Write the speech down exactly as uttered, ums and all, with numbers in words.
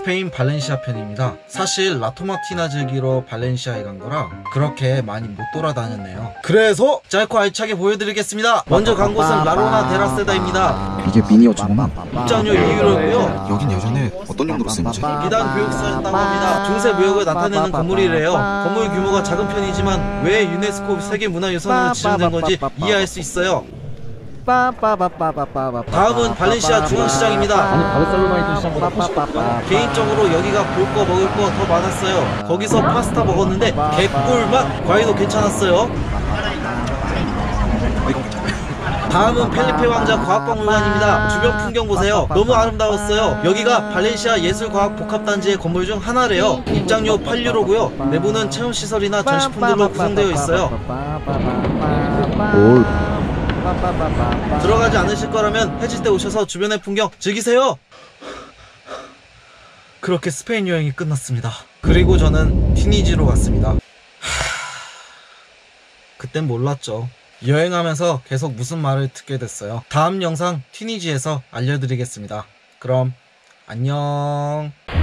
스페인 발렌시아 편입니다. 사실 라토마티나 즐기러 발렌시아에 간 거라 그렇게 많이 못 돌아다녔네요. 그래서 짧고 알차게 보여드리겠습니다. 먼저 간 곳은 라로나 데라세다입니다. 이게 미니어처구나. 입장료 이 유로고요 여긴 예전에 어떤 용도로 쓰는지. 비단 교육사였다고 합니다. 중세 무역을 나타내는 건물이래요. 건물 규모가 작은 편이지만 왜 유네스코 세계문화유산으로 지정된 건지 이해할 수 있어요. 다음은 발렌시아 중앙시장입니다. 아니 바르셀로나에 있는 시장보다 훨씬 개인적으로 여기가 볼 거 먹을 거 더 많았어요. 거기서 파스타 먹었는데 개꿀맛, 과일도 괜찮았어요. 다음은 펠리페 왕자 과학박물관입니다. 주변 풍경 보세요. 너무 아름다웠어요. 여기가 발렌시아 예술과학복합단지의 건물 중 하나래요. 입장료 팔 유로고요 내부는 체험시설이나 전시품들로 구성되어 있어요. 뭘 들어가지 않으실 거라면 해질 때 오셔서 주변의 풍경 즐기세요. 그렇게 스페인 여행이 끝났습니다. 그리고 저는 튀니지로 갔습니다. 그땐 몰랐죠. 여행하면서 계속 무슨 말을 듣게 됐어요. 다음 영상 튀니지에서 알려드리겠습니다. 그럼 안녕.